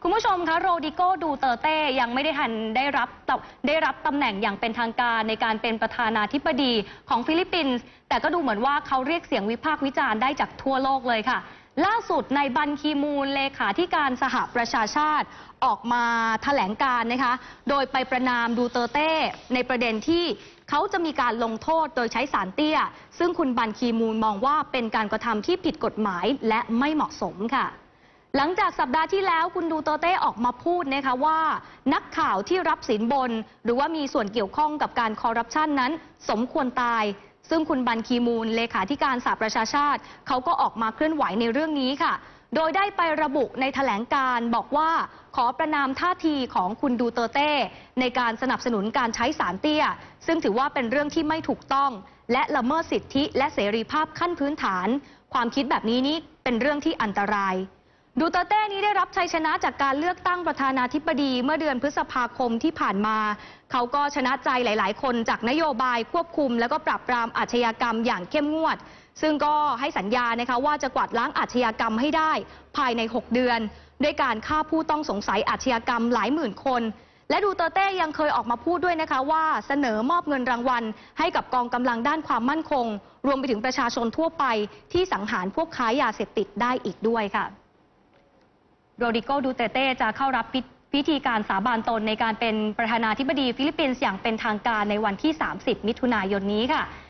คุณผู้ชมคะโรดิโก ดูเตอร์เต้ยังไม่ได้ทันได้รับตำแหน่งอย่างเป็นทางการในการเป็นประธานาธิบดีของฟิลิปปินส์แต่ก็ดูเหมือนว่าเขาเรียกเสียงวิพากษ์วิจารณ์ได้จากทั่วโลกเลยค่ะล่าสุดในบันคีมูนเลขาธิการสหประชาชาติออกมาแถลงการนะคะโดยไปประณามดูเตอร์เต้ในประเด็นที่เขาจะมีการลงโทษโดยใช้สารเตี้ยซึ่งคุณบันคีมูนมองว่าเป็นการกระทำที่ผิดกฎหมายและไม่เหมาะสมค่ะหลังจากสัปดาห์ที่แล้วคุณดูเตอร์เต้ออกมาพูดนะคะว่านักข่าวที่รับสินบนหรือว่ามีส่วนเกี่ยวข้องกับการคอร์รัปชันนั้นสมควรตายซึ่งคุณบันคีมูนเลขาธิการสหประชาชาติเขาก็ออกมาเคลื่อนไหวในเรื่องนี้ค่ะโดยได้ไประบุในแถลงการบอกว่าขอประณามท่าทีของคุณดูเตอร์เต้ในการสนับสนุนการใช้สารเตี้ยซึ่งถือว่าเป็นเรื่องที่ไม่ถูกต้องและละเมิดสิทธิและเสรีภาพขั้นพื้นฐานความคิดแบบนี้นี่เป็นเรื่องที่อันตรายดูเตอร์เต้นี้ได้รับชัยชนะจากการเลือกตั้งประธานาธิบดีเมื่อเดือนพฤษภาคมที่ผ่านมาเขาก็ชนะใจหลายๆคนจากนโยบายควบคุมและก็ปราบปรามอาชญากรรมอย่างเข้มงวดซึ่งก็ให้สัญญานะคะว่าจะกวาดล้างอาชญากรรมให้ได้ภายใน6 เดือนด้วยการฆ่าผู้ต้องสงสัยอาชญากรรมหลายหมื่นคนและดูเตอร์เต้ยังเคยออกมาพูดด้วยนะคะว่าเสนอมอบเงินรางวัลให้กับกองกำลังด้านความมั่นคงรวมไปถึงประชาชนทั่วไปที่สังหารพวกค้ายาเสพติดได้อีกด้วยค่ะโรดิโก ดูเตอร์เต้จะเข้ารับพิธีการสาบานตนในการเป็นประธานาธิบดีฟิลิปปินส์อย่างเป็นทางการในวันที่ 30 มิถุนายนนี้ค่ะ